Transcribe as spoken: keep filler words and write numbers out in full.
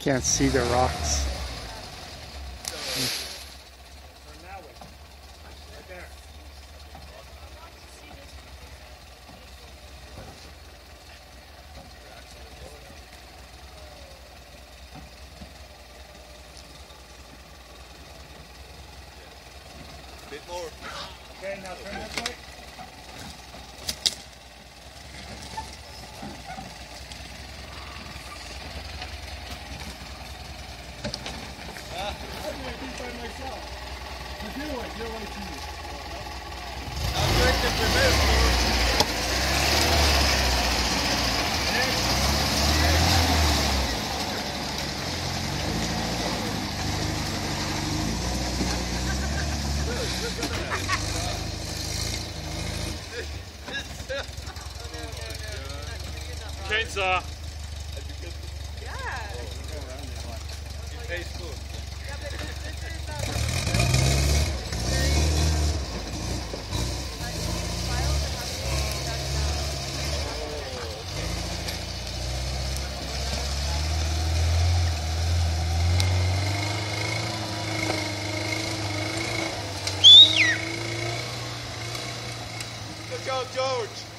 Can't see the rocks. Bit more. Okay, now turn this way. Ah. I'm going to do by myself. But you wait, you wait to me. I'm going to prevent Chainsaw. Yeah. It tastes good. Yeah, but this, this is um, very filed and having Good job, George.